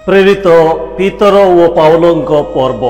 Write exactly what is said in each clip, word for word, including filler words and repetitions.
प्रेरित पीतर ओ पाउलोंक पर्व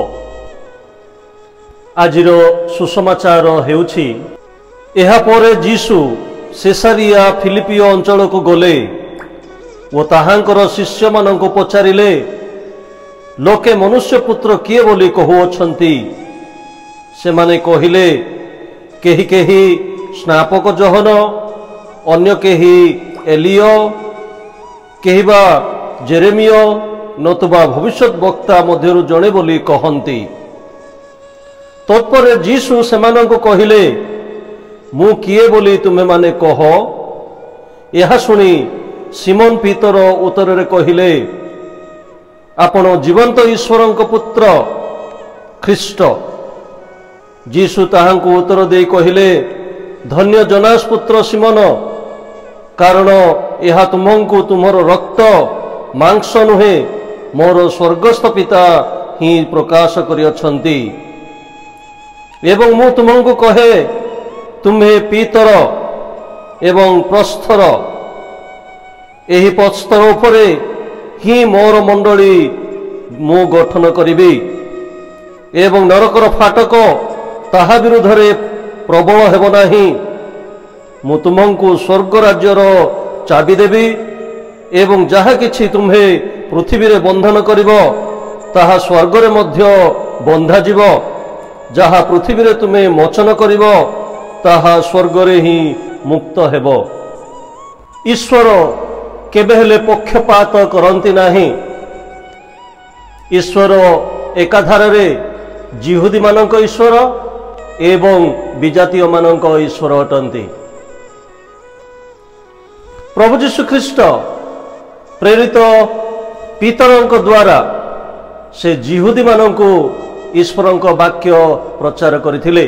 आजिर सुसमाचार हेउछि एहा परे जीसु सेसारिया फिलिपियो अंचल को गले ओ ताहांकर शिष्य मानक पचारिले लोके मनुष्य पुत्र किए बोली कहुअछंती से माने कहिले केही केही स्नापक जोहन अन्य केही एलियो केही बा जेरेमियो नतुबा भविष्यत वक्ता मध्यरु जणे बोली कहंती। तत्परे जीसु सेमानंको कहिले मु किए बोली तुमे माने कह। यह सुनी सिमोन पीतर उत्तर रे कहिले आपण जीवंत ईश्वरंक पुत्र ख्रीष्ट। जीसु ताहांको उत्तर देई कहिले धन्य जनास पुत्र सिमोन, कारण यह तुमको तुमर रक्त मांस नुहे मोर स्वर्गस्थ पिता ही प्रकाश करियछंती। एवं मु तुमको कहे तुम्हें पीतर एवं प्रस्थर एही प्रस्तर उपरे ही मोर मंडली मु गठन करिबी एवं नरकर फाटक ताहा विरुद्धरे प्रबल हेब नाही। मु तुमको स्वर्ग राज्यर चाबी देवी एवं जहा किछि तुम्हे पृथ्वी रे बंधन करिवो ताहा स्वर्ग रे मध्य बंधा जीव, जहा पृथ्वी रे तुम्हे मोचन करिवो ताहा स्वर्ग रे ही मुक्त हेबो। ईश्वर केबे हेले पक्षपात करंती नाही। ईश्वर एकाधार रे जिहुदी मानक ईश्वर एवं विजातीय मानक ईश्वर अटंती। प्रभु जीशु ख्रीष्ट प्रेरित पीतरंक द्वारा से जिहुदी मानक ईश्वरंक वाक्य प्रचार करथिले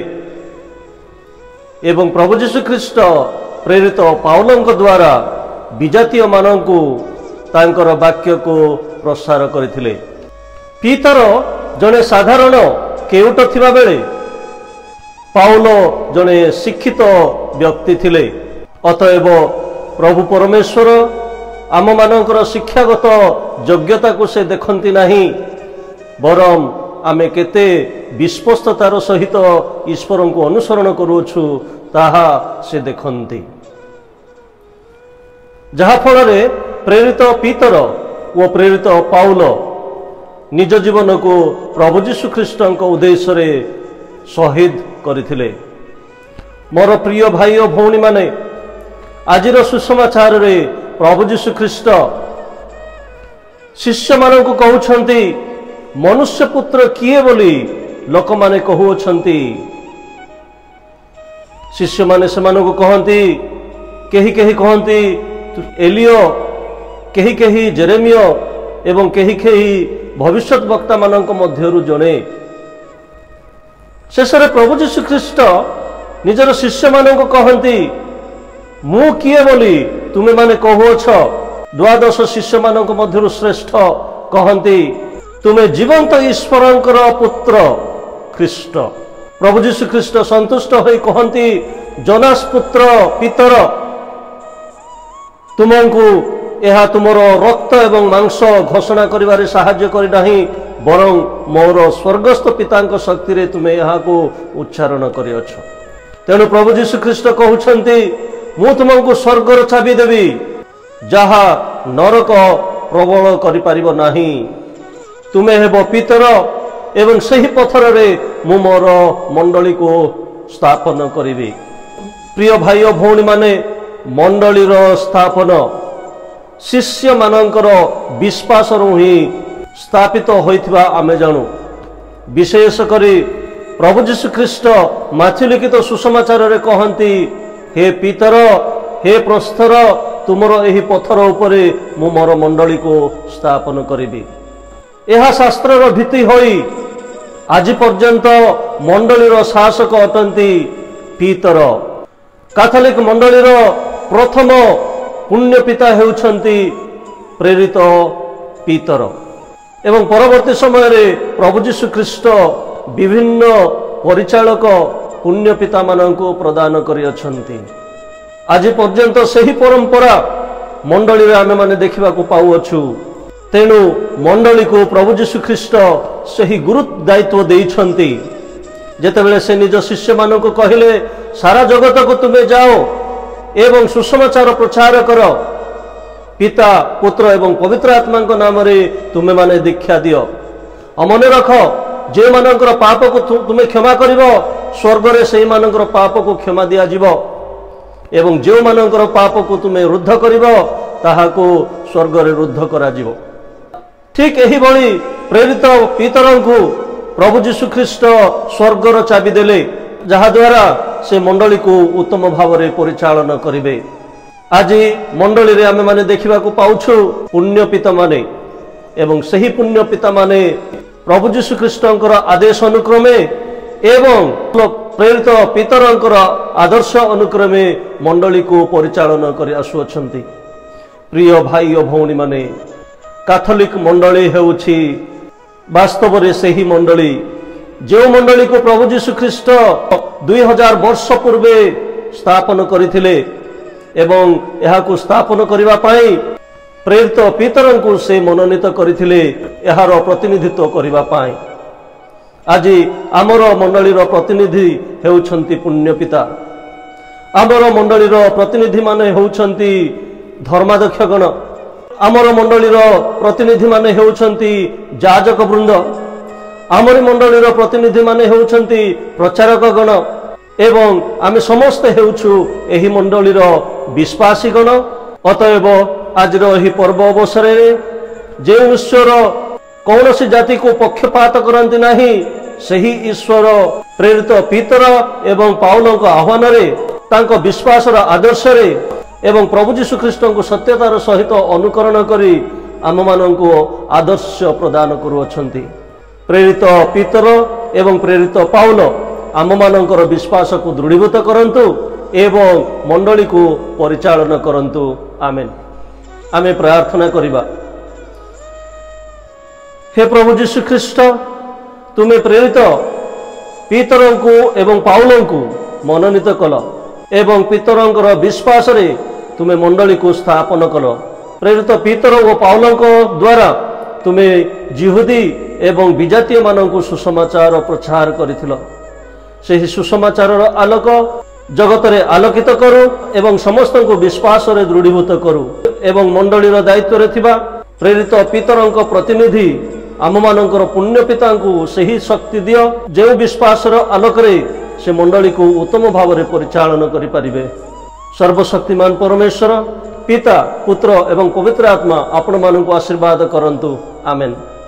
एवं प्रभु जीशु ख्रीष्ट प्रेरित पाउलंक द्वारा विजातीय मानकु तांकर वाक्य को प्रसार करथिले। पीतर जने साधारण केउट थिबा बेले पाउल जने शिक्षित व्यक्ति थिले। अतएव प्रभु परमेश्वर आम मानकर शिक्षागत योग्यता को से देखंती नहीं, बरम आमे केते विश्वस्ततार सहित ईश्वर को अनुसरण करूछु ताहा से देखंती। जहा फल रे प्रेरित पीतर व प्रेरित पाउल निज जीवन को प्रभु जीशु ख्रीष्टंक उद्देश्य रे शहीद करथिले। मोर प्रिय भाई और भौणी माने आजिर सुसमाचार रे प्रभु जीशु ख्रीष्ट शिष्य मानक कहउछंती मनुष्य पुत्र किए बोली लोक माने कहउछंती। शिष्य माने सेमानक कहंती केही केही कहंती एलियो, केही केही जेरेमियो एवं केही केही भविष्यत वक्ता मानक मध्यरु जणे। शेषरे प्रभु जीशु ख्रीष्ट निजर शिष्य मानक कहंती मु किए बोली तुमे माने कहुअछ। द्वादश शिष्य मानक मध्यरु श्रेष्ठ कहंती तुमे जीवंत ईश्वरंकर पुत्र ख्रीष्ट। प्रभु जीशु ख्रीष्ट संतुष्ट होई कहंती जनास पुत्र पीतर, तुमको एहा तुमर रक्त एवं मांस घोषणा करिवारे साहाय्य करि नाही, बरं मोर स्वर्गस्थ पितांक शक्ति रे तुमे एहा को उच्चारण करिअछ। तेणु प्रभु जीशु ख्रीष्ट कहउछंती मु तुमको स्वर्गर चाबी देवी, जहा नरक प्रबल करि पारिबो नाही। तुमे हेबो पीतर एवं सही पथर रे मु मोर मंडली को स्थापन करिबी। प्रिय भाई और भौणी माने मंडलीर स्थापन शिष्य मानकर विश्वास रु ही स्थापित होइथिबा आमे जानु। विशेष करी प्रभु जीशु ख्रीष्ट माथि लिखित सुसमाचार रे कहंती हे पीतर हे प्रस्थर तुमर एही पथर उपरे मु मोर मंडली को स्थापन करिबी। यह शास्त्रर भीति होई आज पर्यंत मंडलीर शासक अटंती पीतर। कैथोलिक मंडलीर प्रथम पुण्य पिता हेउछंती प्रेरित पीतर एवं परवर्ती समय रे प्रभु जीशु ख्रीष्ट विभिन्न परिचालक पुण्य पिता मानंको प्रदान करियछंती। आज पर्यंत सही परंपरा मंडली रे आमे माने देखिबा को पाउअछु। तेणु मंडली को प्रभु जीशु ख्रीष्ट से गुरु दायित्व देइछंती जेतेबेले से निज शिष्य मान को कहले सारा जगत को तुम्हें जाओ एवं सुसमाचार प्रचार कर पिता पुत्र एवं पवित्र आत्मा नाम रे तुम्हें माने दीक्षा दियो मन रख जे मानकर पाप को तुम्हें क्षमा करिवो स्वर्ग रे सेही मानकर पाप को क्षमा दिया जिवो एवं जो मानकर पाप को तुम्हें रुद्ध करिवो ताहाको स्वर्ग रे रुद्ध करा जिवो। ठीक यही भली प्रेरित पितरों को प्रभु जीशु ख्रीष्ट स्वर्गर चाबी देले जहा द्वारा से मंडली को उत्तम भाव में परिचालन करिवे। आज मंडली रे आमे माने देखिबा को पाउछु पुण्य पिता माने एवं सही पुण्य पिता माने प्रभु जीशु ख्रीष्टंकर आदेश अनुक्रमे एवं प्रेरित पितरंकर आदर्श अनुक्रमे मंडली को परिचालन करि आसुअछंती। प्रिय भाई और भौणी माने कैथोलिक मंडली हेउछि वास्तव रे सही मंडली जो मंडली को प्रभु जीशु ख्रीष्ट दुई हजार वर्ष पूर्वे स्थापन करथिले एवं यहाकू स्थापन करिबा पाई प्रेरित पितरों को से मनोनीत करथिले यार प्रतिनिधित्व करिबा पाई। आज आमर मंडली प्रतिनिधि हेउछंती पुण्य पिता आमर मंडली प्रतिनिधि माने हेउछंती धर्माध्यक्ष गण आमर मंडली प्रतिनिधि माने हेउछंती जाजक वृंद आमरी मंडली प्रतिनिधि माने हेउछंती प्रचारक गण एवं आमे समस्त हेउछु एही मंडलीर विश्वासी गण। अतएव आज एही पर्व अवसर जे ईश्वर कौन सी जाति को पक्षपात करती नहीं सही ईश्वर प्रेरित पितर एवं पाउलों आह्वान रे तांको विश्वासर आदर्श रे एवं प्रभु जीशु ख्रीष्ट को सत्यतार सहित अनुकरण करी आम मानंको आदर्श प्रदान करुअछंती। प्रेरित पितर एवं प्रेरित पाउल आम मानंकर विश्वास को दृढ़ीभूत करंतु एवं मंडली को परिचालन करंतु। आमेन। आमे प्रार्थना करिबा। हे प्रभु जीशु ख्रीष्ट तुम्हें प्रेरित पितरों को एवं पाउलों को मनोनीत कल एवं पितरों विश्वास रे तुम्हें मंडली को स्थापन कल। प्रेरित पितर और पाउलों द्वारा तुम्हें जिहुदी एवं विजातीय मानक सुसमाचार प्रचार करिथिल। से सुसमाचार आलोक जगत रे आलोकित करू एवं समस्त को विश्वास रे दृढ़ीभूत करू एवं मंडलीर दायित्व रे थिबा प्रेरित पितरों प्रतिनिधि आम मानकर पुण्य पिता को सही शक्ति दियो जो विश्वास आलोक रे से मंडली को उत्तम भाव में परिचालन करि परिबे। सर्वशक्तिमान परमेश्वर पिता पुत्र एवं पवित्र आत्मा आपण मानक आशीर्वाद करंतु। आमेन।